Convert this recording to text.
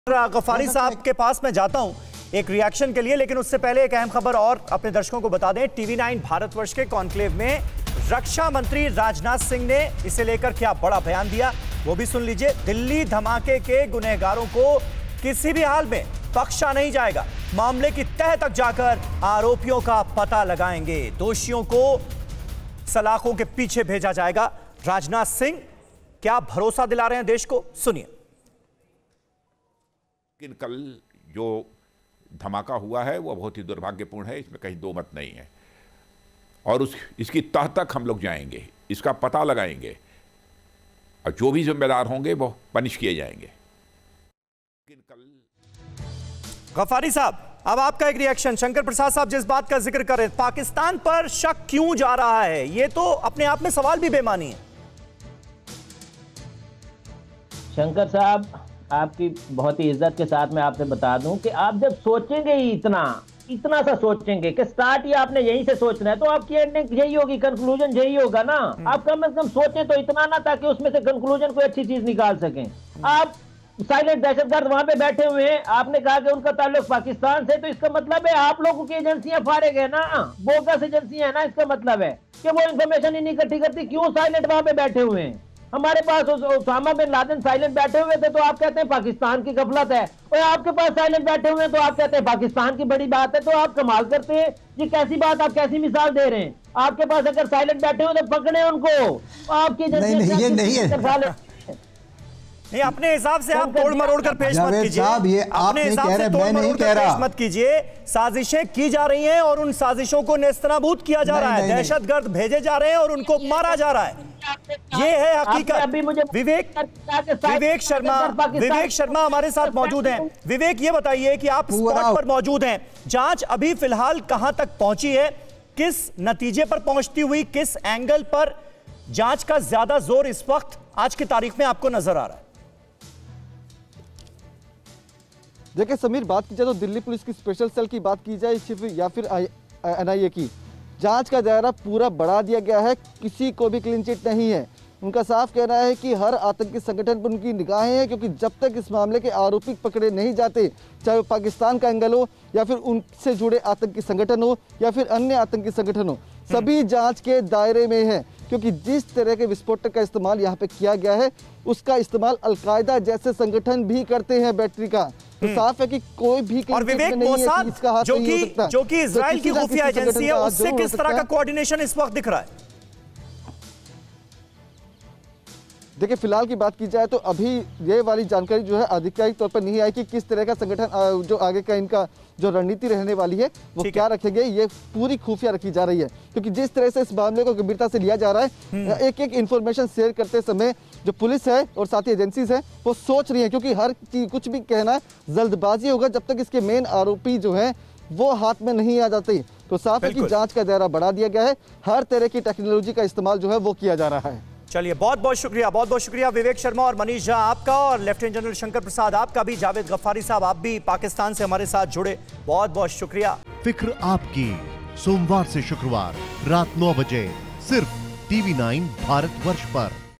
गफारी साहब के पास मैं जाता हूं एक रिएक्शन के लिए, लेकिन उससे पहले एक अहम खबर और अपने दर्शकों को बता दें। TV9 भारतवर्ष के कॉन्क्लेव में रक्षा मंत्री राजनाथ सिंह ने इसे लेकर क्या बड़ा बयान दिया, वो भी सुन लीजिए। दिल्ली धमाके के गुनहगारों को किसी भी हाल में बख्शा नहीं जाएगा। मामले की तह तक जाकर आरोपियों का पता लगाएंगे, दोषियों को सलाखों के पीछे भेजा जाएगा। राजनाथ सिंह क्या भरोसा दिला रहे हैं देश को, सुनिए। लेकिन कल जो धमाका हुआ है वो बहुत ही दुर्भाग्यपूर्ण है, इसमें कहीं दो मत नहीं है। और इसकी तह तक हम लोग जाएंगे, इसका पता लगाएंगे और जो भी जिम्मेदार होंगे वो पनिश किए जाएंगे। लेकिन कल गफारी साहब, अब आपका एक रिएक्शन। शंकर प्रसाद साहब जिस बात का जिक्र कर रहे हैं, पाकिस्तान पर शक क्यों जा रहा है, ये तो अपने आप में सवाल भी बेमानी है। शंकर साहब, आपकी बहुत ही इज्जत के साथ मैं आपसे बता दूं कि आप जब सोचेंगे ही इतना सा सोचेंगे कि स्टार्ट ही आपने यहीं से सोचना है, तो आपकी एंडिंग यही होगी, कंक्लूजन यही होगा ना। आप कम से कम सोचें तो इतना ना, ताकि उसमें से कंक्लूजन कोई अच्छी चीज निकाल सकें। आप साइलेंट दहशतगर्द वहां पे बैठे हुए हैं, आपने कहा कि उनका ताल्लुक पाकिस्तान से, तो इसका मतलब है आप लोगों की एजेंसियां फारिग है ना, बोगस एजेंसियां है ना। इसका मतलब है कि वो इंफॉर्मेशन ही नहीं इकट्ठी करती, क्यों साइलेंट वहां पे बैठे हुए हैं। हमारे पास उसामा बिन लादेन साइलेंट बैठे हुए थे, तो आप कहते हैं पाकिस्तान की गफलत है, और आपके पास साइलेंट बैठे हुए हैं तो आप कहते हैं पाकिस्तान की बड़ी बात है। तो आप कमाल करते हैं, ये कैसी बात, आप कैसी मिसाल दे रहे हैं। आपके पास अगर साइलेंट बैठे हुए तो पकड़े उनको, आपकी नहीं, ये नहीं है। नहीं, अपने हिसाब से आप तोड़ मरोड़ कर पेश मत कीजिए। अपने हिसाब से तोड़ मरोड़ कर पेश मत कीजिए। साजिशें की जा रही हैं और उन साजिशों को नेस्तनाबूद किया जा रहा है, दहशतगर्द भेजे जा रहे हैं और उनको मारा जा रहा है। ये है हकीकत। विवेक शर्मा हमारे साथ मौजूद हैं। विवेक, ये बताइए कि आप स्पॉट पर मौजूद हैं, जांच अभी फिलहाल कहां तक पहुंची है, किस नतीजे पर पहुंचती हुई, किस एंगल पर जांच का ज्यादा जोर इस वक्त आज की तारीख में आपको नजर आ रहा है? देखिए समीर, बात की जाए तो दिल्ली पुलिस की स्पेशल सेल की बात की जाए या फिर NIA की, जांच का दायरा पूरा बढ़ा दिया गया है। किसी को भी क्लीन चिट नहीं है। उनका साफ कहना है कि हर आतंकी संगठन पर उनकी निगाहें हैं, क्योंकि जब तक इस मामले के आरोपी पकड़े नहीं जाते, चाहे वो पाकिस्तान का एंगल हो या फिर उनसे जुड़े आतंकी संगठन हो या फिर अन्य आतंकी संगठन हो, सभी जांच के दायरे में है। क्योंकि जिस तरह के विस्फोटक का इस्तेमाल यहाँ पे किया गया है, उसका इस्तेमाल अलकायदा जैसे संगठन भी करते हैं बैटरी का। तो साफ है कि कोई भी और विवेक मोसाद जो कि इजराइल की खुफिया एजेंसी है, उससे किस तरह का कोऑर्डिनेशन इस वक्त दिख रहा है? देखिए फिलहाल की बात की जाए तो अभी ये वाली जानकारी जो है आधिकारिक तौर पर नहीं आई कि किस तरह का संगठन जो आगे का इनका जो रणनीति रहने वाली है वो क्या रखेंगे। ये पूरी खुफिया रखी जा रही है, क्योंकि जिस तरह से इस मामले को गंभीरता से लिया जा रहा है, एक एक इन्फॉर्मेशन शेयर करते समय जो पुलिस है और साथ ही एजेंसीज है वो सोच रही है, क्योंकि हर चीज कुछ भी कहना जल्दबाजी होगा जब तक इसके मेन आरोपी जो है वो हाथ में नहीं आ जाते। तो साफ है कि जांच का दायरा बढ़ा दिया गया है, हर तरह की टेक्नोलॉजी का इस्तेमाल जो है वो किया जा रहा है। चलिए, बहुत बहुत शुक्रिया विवेक शर्मा और मनीष झा आपका, और लेफ्टिनेंट जनरल शंकर प्रसाद आपका भी। जावेद गफारी साहब, आप भी पाकिस्तान से हमारे साथ जुड़े, बहुत बहुत शुक्रिया। फिक्र आपकी, सोमवार से शुक्रवार रात 9 बजे सिर्फ TV9 भारतवर्ष पर।